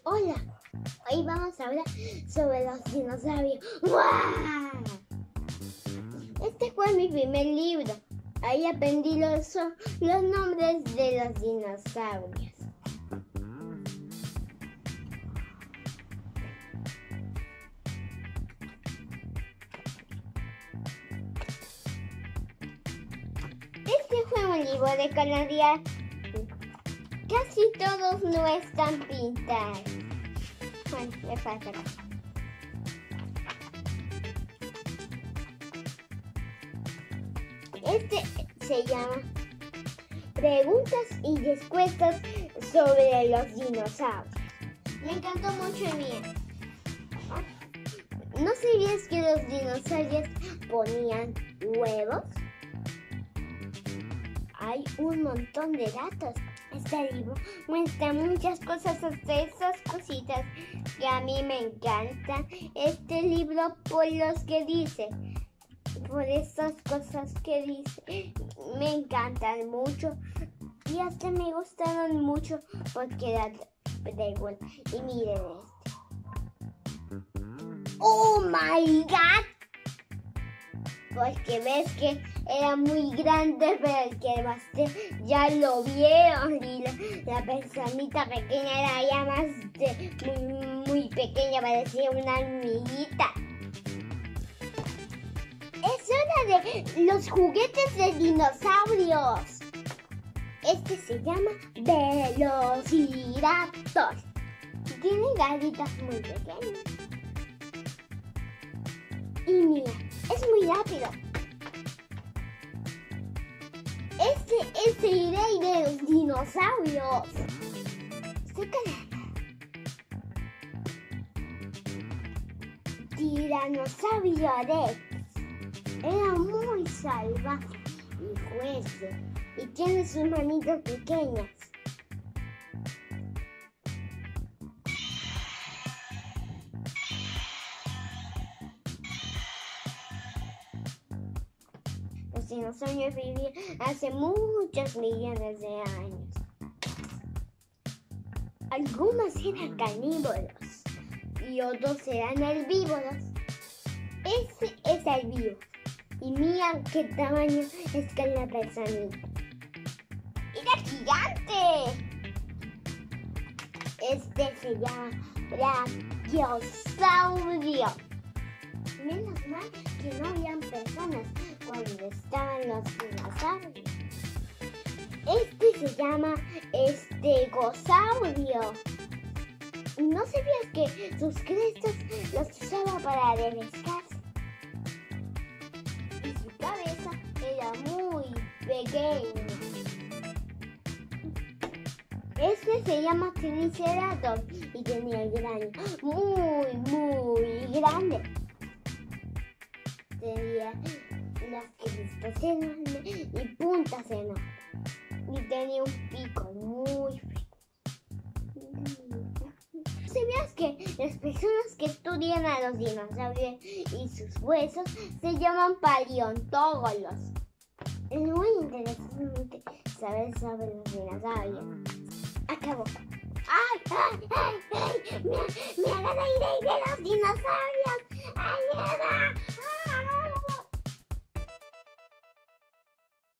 Hola, hoy vamos a hablar sobre los dinosaurios. ¡Guau! Este fue mi primer libro. Ahí aprendí los nombres de los dinosaurios. Este fue un libro de colorear. Casi todos no están pintados. Bueno, le falta acá. Este se llama Preguntas y respuestas sobre los dinosaurios. Me encantó mucho el mío. ¿No sabías que los dinosaurios ponían huevos? Hay un montón de datos. Este libro muestra muchas cosas, hasta esas cositas que a mí me encantan. Este libro por los que dice, por esas cosas que dice, me encantan mucho y hasta me gustaron mucho porque era pregunta. Y miren este. ¡Oh my God! Porque ves que era muy grande, pero el que basté ya lo vieron y la personita pequeña era ya más muy pequeña, parecía una hormiguita. Es hora de los juguetes de dinosaurios. Este se llama Velociraptor. Tiene garitas muy pequeñas. Y mira, es muy rápido. Este es el rey de los dinosaurios. Tiranosaurio Rex. Era muy salvaje y fuerte. Y tiene sus manitas pequeñas. Los dinosaurios vivían hace muchos millones de años. Algunos eran carnívoros y otros eran herbívoros. Ese es herbívoro. Y mira qué tamaño es con la personita. ¡Era gigante! Este se llama Brachiosaurio. Menos mal que no habían personas cuando estaban los dinosaurios. Este se llama Estegosaurio. ¿No sabías que sus crestas los usaba para refrescarse? Y su cabeza era muy pequeña. Este se llama Triceratops y tenía el cráneo muy grande. Tenía las crestas enormes y puntas enormes. Y tenía un pico muy fino. ¿Sabías que las personas que estudian a los dinosaurios y sus huesos se llaman paleontólogos? Es muy interesante saber sobre los dinosaurios. Acabó. ¡Ay! ¡Me agarré de los dinosaurios! ¡Ayuda!